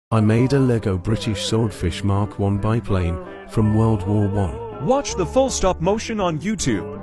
I made a Lego British Swordfish Mark I biplane from World War I. Watch the full stop motion on YouTube.